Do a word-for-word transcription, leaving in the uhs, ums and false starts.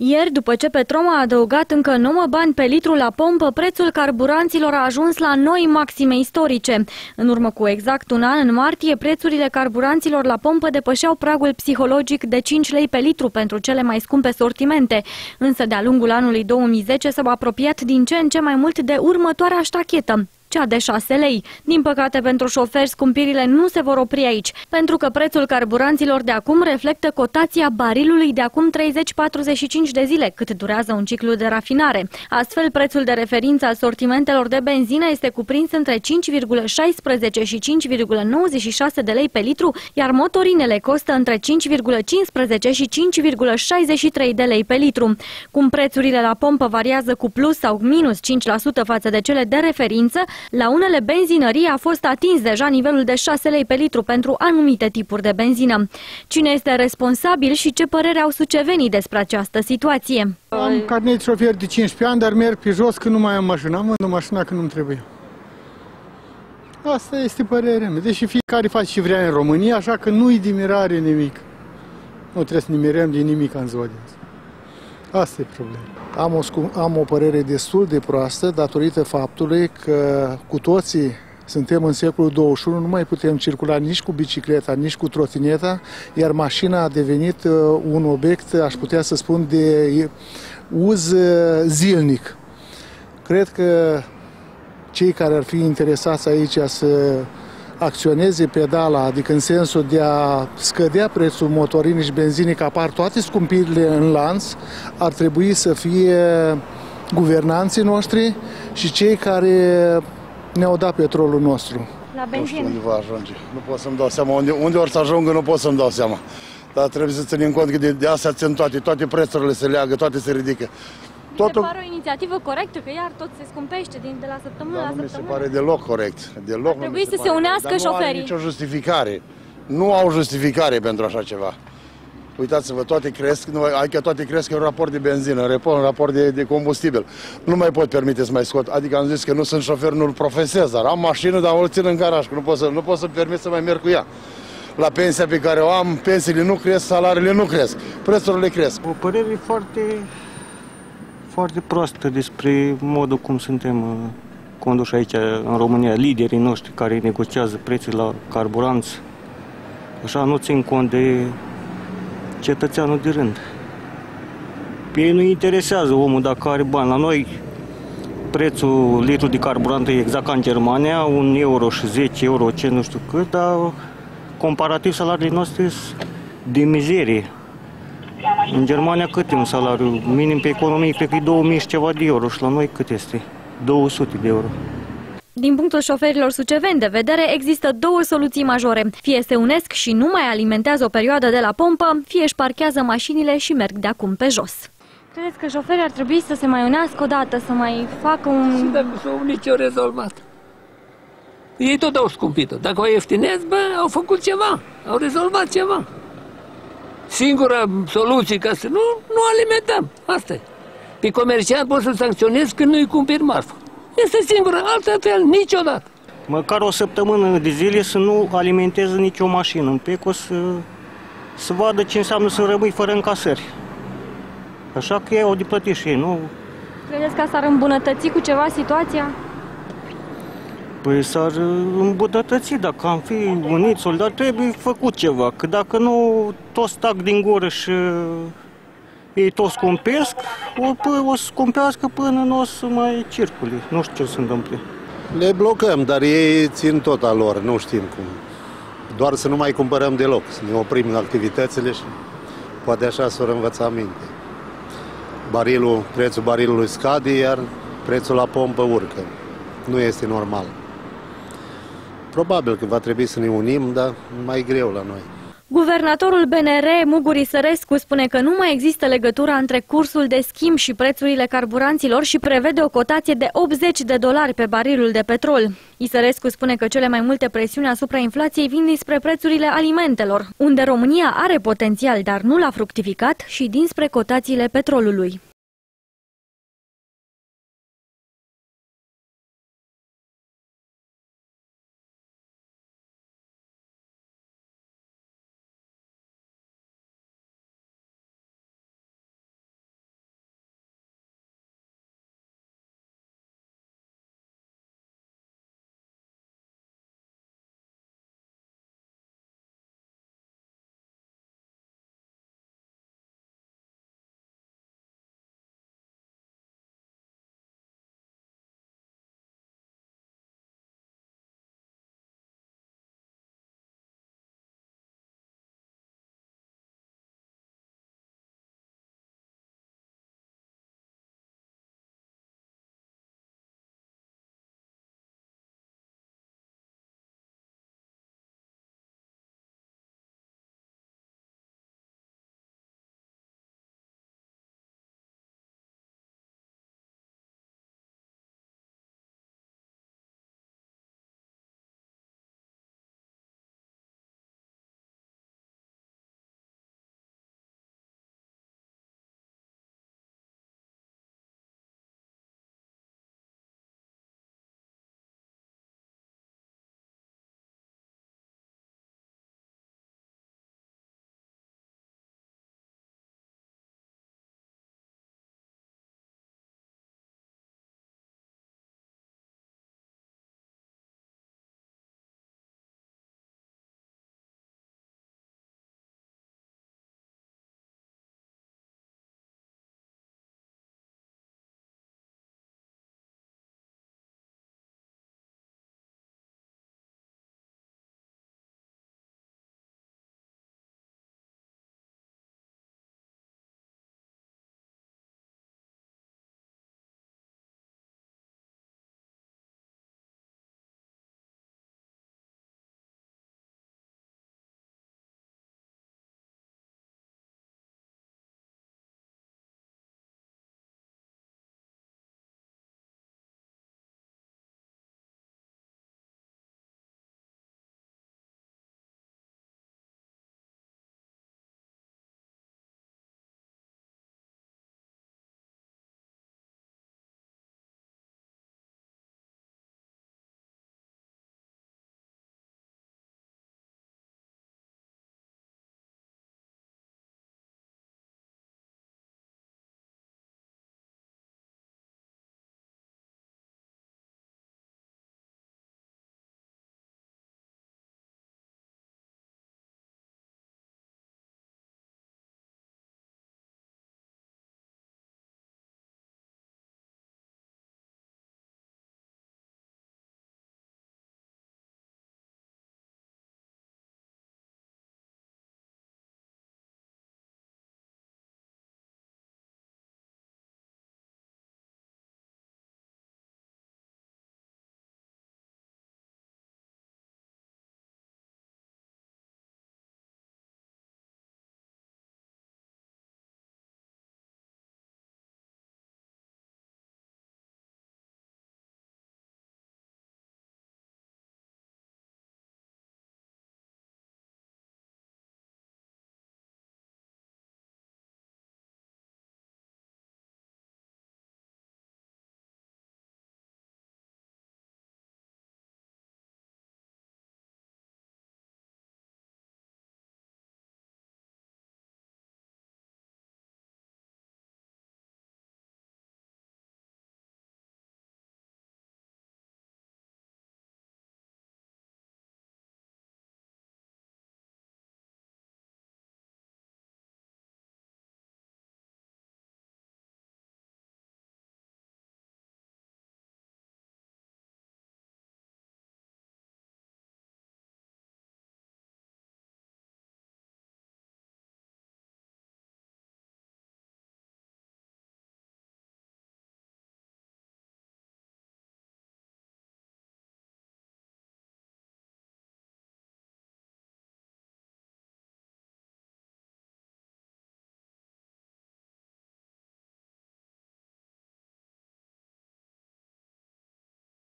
Ieri, după ce Petrom a adăugat încă nouă bani pe litru la pompă, prețul carburanților a ajuns la noi maxime istorice. În urmă cu exact un an, în martie, prețurile carburanților la pompă depășeau pragul psihologic de cinci lei pe litru pentru cele mai scumpe sortimente. Însă, de-a lungul anului două mii zece s-au apropiat din ce în ce mai mult de următoarea ștachetă, cea de șase lei. Din păcate, pentru șoferi, scumpirile nu se vor opri aici, pentru că prețul carburanților de acum reflectă cotația barilului de acum treizeci patruzeci și cinci de zile, cât durează un ciclu de rafinare. Astfel, prețul de referință al sortimentelor de benzină este cuprins între cinci virgulă șaisprezece și cinci virgulă nouăzeci și șase de lei pe litru, iar motorinele costă între cinci virgulă cincisprezece și cinci virgulă șaizeci și trei de lei pe litru. Cum prețurile la pompă variază cu plus sau minus cinci la sută față de cele de referință, la unele benzinării a fost atins deja nivelul de șase lei pe litru pentru anumite tipuri de benzină. Cine este responsabil și ce părere au sucevenii despre această situație? Am carnet de șofer de cincisprezece ani, dar merg pe jos când nu mai am mașină. Am vândut mașina când nu-mi trebuie. Asta este părerea mea. Deși fiecare face ce vrea în România, așa că nu-i de mirare nimic. Nu trebuie să ne mirăm de nimic în ziua de azi. Asta e problema. Am o, am o părere destul de proastă datorită faptului că cu toții suntem în secolul douăzeci și unu, nu mai putem circula nici cu bicicleta, nici cu trotineta, iar mașina a devenit un obiect, aș putea să spun, de uz zilnic. Cred că cei care ar fi interesați aici să acționeze pedala, adică în sensul de a scădea prețul motorinei și benzinei, că apar toate scumpirile în lanț, ar trebui să fie guvernanții noștri și cei care ne-au dat petrolul nostru. La benzină. Nu știu unde va ajunge. Nu pot să-mi dau seama. Unde, unde or să ajungă, nu pot să-mi dau seama. Dar trebuie să ținem cont că de, de astea țin toate, toate prețurile se leagă, toate se ridică. Totul... Se pare o inițiativă corectă, că iar tot se scumpește din, de la săptămână Dar la nu săptămână. mi se pare deloc corect. Deloc Trebuie să se, se unească corect. șoferii. Dar nu are nicio justificare. Nu au justificare pentru așa ceva. Uitați-vă, toate cresc, adică toate cresc în raport de benzină, în raport de, de combustibil. Nu mai pot permite să mai scot. Adică am zis că nu sunt șofer, nu-l profesez, dar am mașină, dar o țin în garaj, că nu pot să, nu pot să-mi permit să mai merg cu ea. La pensia pe care o am, pensiile nu cresc, salariile nu cresc, prețurile cresc. O părere foarte, foarte proastă despre modul cum suntem uh, conduși aici în România, liderii noștri care negociază prețul la carburanți. Așa nu țin cont de cetățeanul de rând. Pe ei nu interesează omul dacă are bani. La noi prețul litru de carburant e exact ca în Germania, un euro și zece euro, ce nu știu cât, dar comparativ salariile noastre sunt de mizerie. În Germania cât e un salariu minim pe economie? Cred că e două mii și ceva de euro și la noi cât este? două sute de euro. Din punctul șoferilor suceveni de vedere, există două soluții majore. Fie se unesc și nu mai alimentează o perioadă de la pompă, fie își parchează mașinile și merg de acum pe jos. Credeți că șoferii ar trebui să se mai unească o dată, să mai facă un... Și dacă s-au unit, ce-au rezolvat? Ei tot au scumpit-o. Dacă o ieftinez, bă, au făcut ceva, au rezolvat ceva. Singura soluție ca să nu, nu alimentăm. Asta e. Pe comerciant poți să-l sancționezi când nu-i cumpiri marfă. Este singură, altfel niciodată. Măcar o săptămână de zile să nu alimenteze nicio mașină în Peco, să, să vadă ce înseamnă să rămâi fără încasări. Așa că ei au de plătit și ei, nu? Credeți că s-ar îmbunătăți cu ceva situația? Păi s-ar îmbunătăți dacă am fi uniți, dar trebuie făcut ceva, că dacă nu toți tac din gură și ei toți scumpesc, o, o să scumpească până nu o să mai circule. Nu știu ce se întâmplă. Le blocăm, dar ei țin tot al lor, nu știm cum. Doar să nu mai cumpărăm deloc, să ne oprim activitățile și poate așa s-or învăța minte. Barilul, prețul barilului scade, iar prețul la pompă urcă. Nu este normal. Probabil că va trebui să ne unim, dar mai greu la noi. Guvernatorul B N R, Mugur Isărescu, spune că nu mai există legătura între cursul de schimb și prețurile carburanților și prevede o cotație de optzeci de dolari pe barilul de petrol. Isărescu spune că cele mai multe presiuni asupra inflației vin dinspre prețurile alimentelor, unde România are potențial, dar nu l-a fructificat, și dinspre cotațiile petrolului.